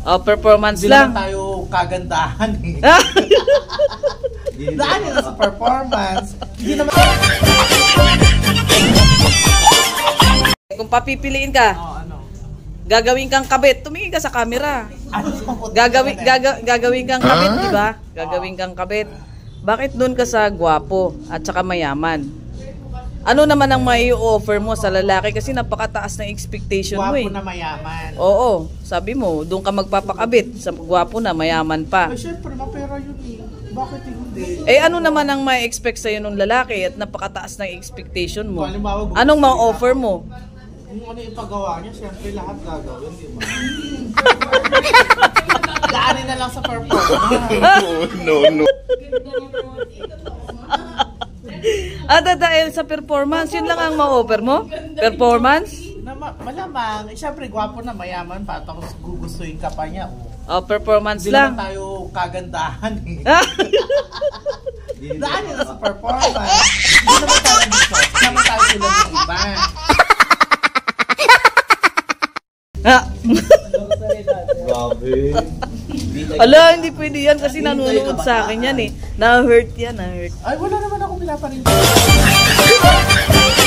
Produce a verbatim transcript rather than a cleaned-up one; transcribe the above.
Oh, performance Hindi lang. naman tayo kagandahan eh. Daan nila sa performance. Hindi naman... Kung papipiliin ka, Oh, ano? gagawin kang kabit. Tumingin ka sa camera. Ano? Gagawin, gaga, gagawin kang kabit, di ba? Gagawin kang kabit. Bakit doon ka sa gwapo at saka mayaman? Ano naman ang may offer mo sa lalaki? Kasi napakataas ng expectation mo eh. Gwapo na mayaman. Oo, sabi mo, doon ka magpapakabit sa gwapo na mayaman pa. Ay, syempre, mapera yun eh. Bakit hindi? Eh ano naman ang may expect sa'yo ng lalaki at napakataas ng expectation mo? Kung halimbawa, gusto Anong niya, ma-offer mo? Kung ano yung paggawa niya, syempre lahat gagawin, di ba? Daanin na lang sa performance. No, no. At dahil sa performance, yun lang ang ma-offer mo? Performance? Na ma malamang, eh, syempre gwapo na mayaman pa, tapos gugustuhin ka pa niya. Oh. Oh, performance Hindi lang. naman tayo kagandahan eh. Daan nila sa performance. Hindi naman tayo gusto. Hindi naman tayo tulad ng iba. Ah. Grabe. Ala, hindi pwede yan kasi nanonood sa akin yan eh. Na-hurt yan, na-hurt. Ay, wala naman ako pinaparin.